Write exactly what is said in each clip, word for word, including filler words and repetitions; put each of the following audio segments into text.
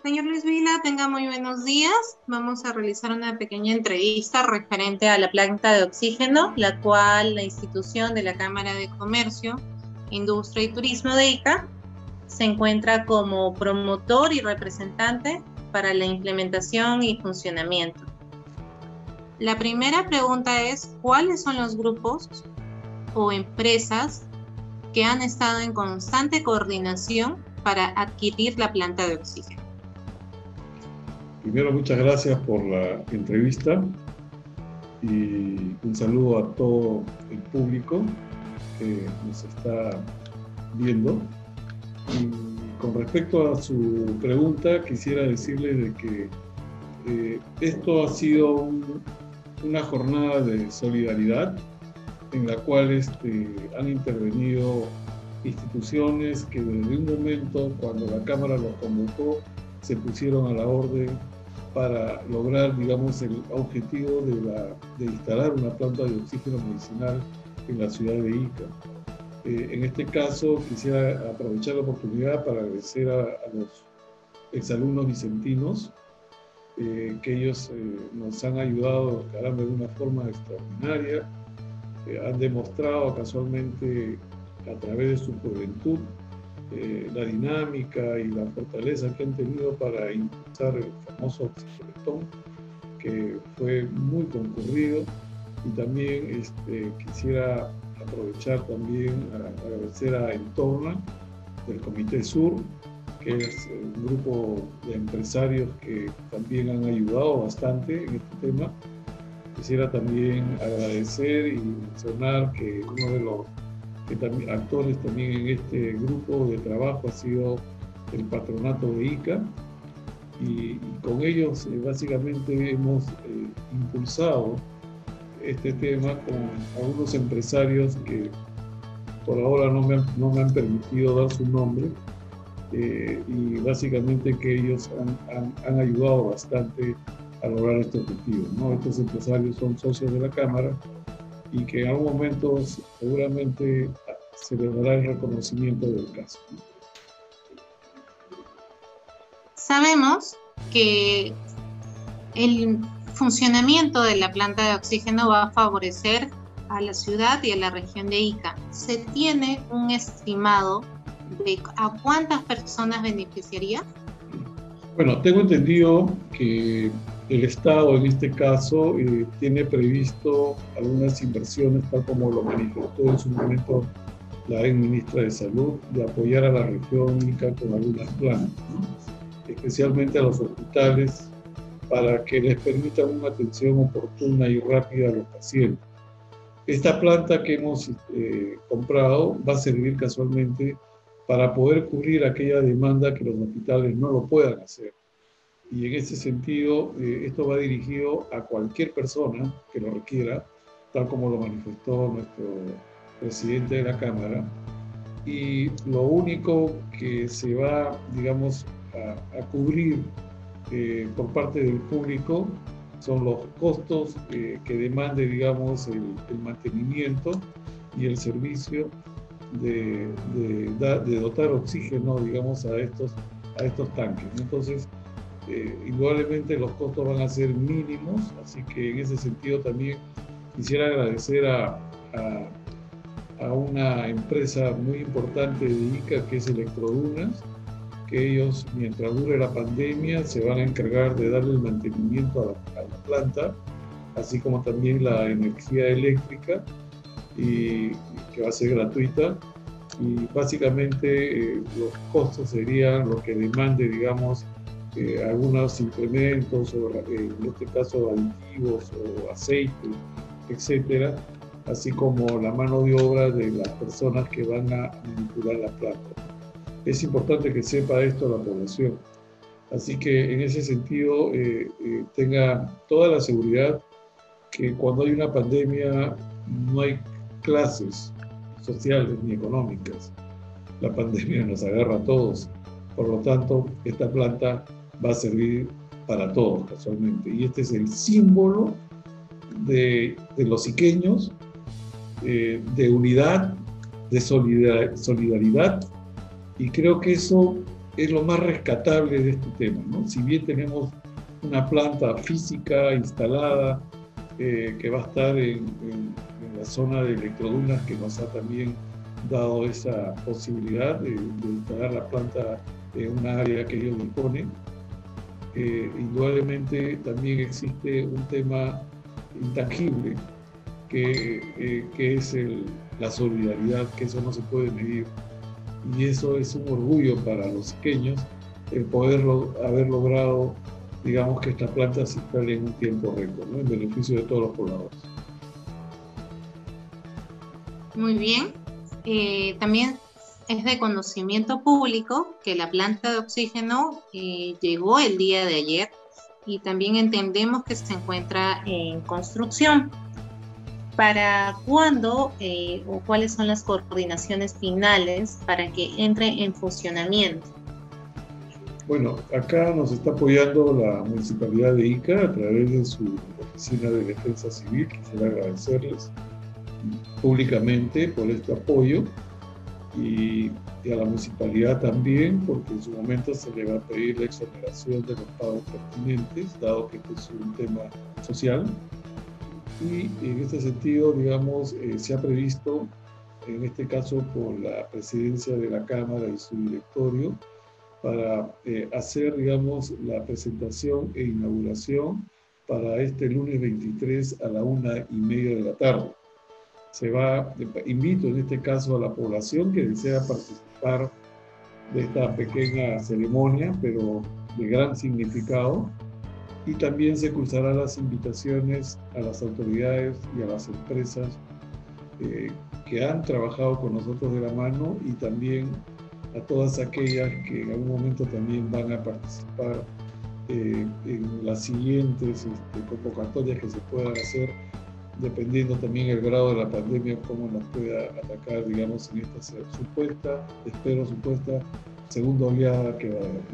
Señor Luis Vila, tenga muy buenos días. Vamos a realizar una pequeña entrevista referente a la planta de oxígeno, la cual la institución de la Cámara de Comercio, Industria y Turismo de Ica se encuentra como promotor y representante para la implementación y funcionamiento. La primera pregunta es, ¿cuáles son los grupos o empresas que han estado en constante coordinación para adquirir la planta de oxígeno? Primero, muchas gracias por la entrevista y un saludo a todo el público que nos está viendo. Y con respecto a su pregunta, quisiera decirle de que eh, esto ha sido un, una jornada de solidaridad en la cual este, han intervenido instituciones que desde un momento, cuando la Cámara los convocó, se pusieron a la orden para lograr, digamos, el objetivo de, la, de instalar una planta de oxígeno medicinal en la ciudad de Ica. Eh, en este caso, quisiera aprovechar la oportunidad para agradecer a, a los exalumnos vicentinos, eh, que ellos eh, nos han ayudado, caramba, de una forma extraordinaria. Eh, han demostrado casualmente, a través de su juventud, Eh, la dinámica y la fortaleza que han tenido para impulsar el famoso oxigenotón, que fue muy concurrido. Y también este, quisiera aprovechar también a agradecer a Entorna, del Comité Sur, que es un grupo de empresarios que también han ayudado bastante en este tema. Quisiera también agradecer y mencionar que uno de los que también, actores también en este grupo de trabajo ha sido el patronato de Ica, y, y con ellos eh, básicamente hemos eh, impulsado este tema con algunos empresarios que por ahora no me han, no me han permitido dar su nombre, eh, y básicamente que ellos han, han, han ayudado bastante a lograr este objetivo, ¿no? Estos empresarios son socios de la Cámara y que en algún momento seguramente se le dará el reconocimiento del caso. Sabemos que el funcionamiento de la planta de oxígeno va a favorecer a la ciudad y a la región de Ica. ¿Se tiene un estimado de a cuántas personas beneficiaría? Bueno, tengo entendido que el Estado en este caso eh, tiene previsto algunas inversiones, tal como lo manifestó en su momento la ex ministra de Salud, de apoyar a la región Ica con algunas plantas, ¿no? Especialmente a los hospitales, para que les permitan una atención oportuna y rápida a los pacientes. Esta planta que hemos eh, comprado va a servir casualmente para poder cubrir aquella demanda que los hospitales no lo puedan hacer. Y en ese sentido, eh, esto va dirigido a cualquier persona que lo requiera, tal como lo manifestó nuestro presidente de la Cámara. Y lo único que se va, digamos, a, a cubrir eh, por parte del público son los costos eh, que demande, digamos, el, el mantenimiento y el servicio de, de, de dotar oxígeno, digamos, a estos, a estos tanques. Entonces, eh, indudablemente los costos van a ser mínimos, así que en ese sentido también quisiera agradecer a, a, a una empresa muy importante de Ica, que es Electrodunas, que ellos, mientras dure la pandemia, se van a encargar de darle el mantenimiento a la, a la planta, así como también la energía eléctrica, y que va a ser gratuita. Y básicamente eh, los costos serían lo que demande, digamos, eh, algunos incrementos, o eh, en este caso aditivos o aceite, etcétera, así como la mano de obra de las personas que van a manipular la planta. Es importante que sepa esto la población. Así que en ese sentido eh, eh, tenga toda la seguridad que cuando hay una pandemia no hay clases sociales ni económicas. La pandemia nos agarra a todos. Por lo tanto, esta planta va a servir para todos casualmente. Y este es el símbolo de, de los iqueños, eh, de unidad, de solidar, solidaridad. Y creo que eso es lo más rescatable de este tema, ¿no? Si bien tenemos una planta física instalada eh, que va a estar en, en, en la zona de Electrodunas, que nos ha también dado esa posibilidad de, de instalar la planta en una área que ellos disponen. Eh, indudablemente también existe un tema intangible que, eh, que es el, la solidaridad, que eso no se puede medir. Y eso es un orgullo para los iqueños, el poderlo, haber logrado, digamos, que esta planta se instale en un tiempo récord, ¿no? En beneficio de todos los pobladores. Muy bien. Eh, también es de conocimiento público que la planta de oxígeno eh, llegó el día de ayer y también entendemos que se encuentra en construcción. ¿Para cuándo eh, o cuáles son las coordinaciones finales para que entre en funcionamiento? Bueno, acá nos está apoyando la Municipalidad de Ica a través de su Oficina de Defensa Civil. Quisiera agradecerles públicamente por este apoyo y, y a la Municipalidad también, porque en su momento se le va a pedir la exoneración de los pagos pertinentes, dado que este es un tema social. Y en este sentido, digamos, eh, se ha previsto, en este caso por la presidencia de la Cámara y su directorio, para eh, hacer, digamos, la presentación e inauguración para este lunes veintitrés a la una y media de la tarde. Se va, invito en este caso a la población que desea participar de esta pequeña ceremonia, pero de gran significado, y también se cruzarán las invitaciones a las autoridades y a las empresas eh, que han trabajado con nosotros de la mano, y también a todas aquellas que en algún momento también van a participar eh, en las siguientes este, convocatorias que se puedan hacer, dependiendo también el grado de la pandemia, cómo nos pueda atacar, digamos, en esta supuesta, espero supuesta, segunda oleada que va a haber.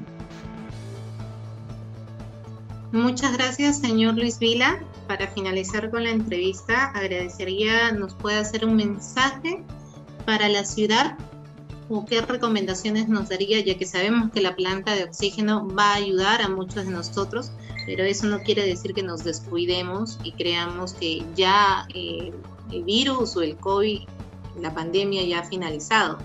Muchas gracias, señor Luis Vila. Para finalizar con la entrevista, agradecería nos pueda hacer un mensaje para la ciudad o qué recomendaciones nos daría, ya que sabemos que la planta de oxígeno va a ayudar a muchos de nosotros, pero eso no quiere decir que nos descuidemos y creamos que ya eh, el virus o el COVID, la pandemia ya ha finalizado.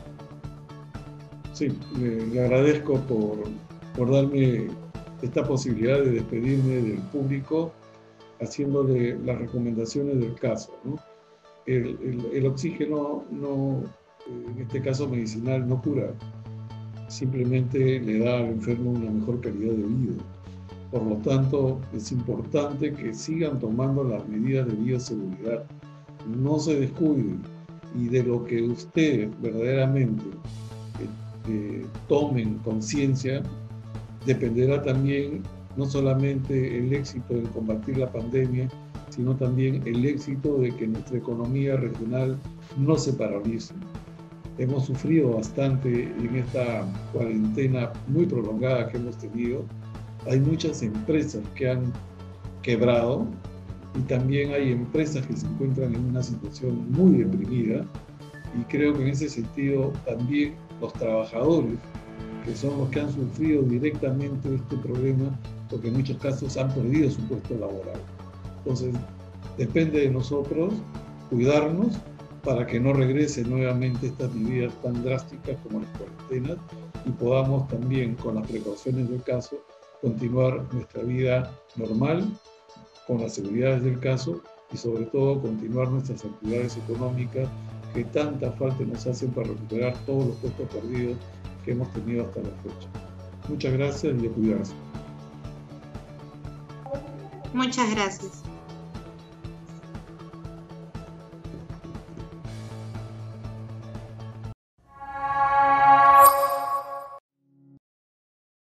Sí, le, le agradezco por, por darme esta posibilidad de despedirme del público haciéndole las recomendaciones del caso, ¿no? El, el, el oxígeno, no, en este caso medicinal, no cura, simplemente le da al enfermo una mejor calidad de vida. Por lo tanto, es importante que sigan tomando las medidas de bioseguridad, no se descuiden, y de lo que ustedes verdaderamente eh, eh, tomen conciencia, dependerá también no solamente el éxito en combatir la pandemia, sino también el éxito de que nuestra economía regional no se paralice. Hemos sufrido bastante en esta cuarentena muy prolongada que hemos tenido. Hay muchas empresas que han quebrado y también hay empresas que se encuentran en una situación muy deprimida, y creo que en ese sentido también los trabajadores, que son los que han sufrido directamente este problema, porque en muchos casos han perdido su puesto laboral. Entonces, depende de nosotros cuidarnos para que no regresen nuevamente estas medidas tan drásticas como las cuarentenas, y podamos también, con las precauciones del caso, continuar nuestra vida normal, con las seguridades del caso, y sobre todo continuar nuestras actividades económicas que tanta falta nos hacen para recuperar todos los puestos perdidos que hemos tenido hasta la fecha. Muchas gracias y a cuidarse. Muchas gracias.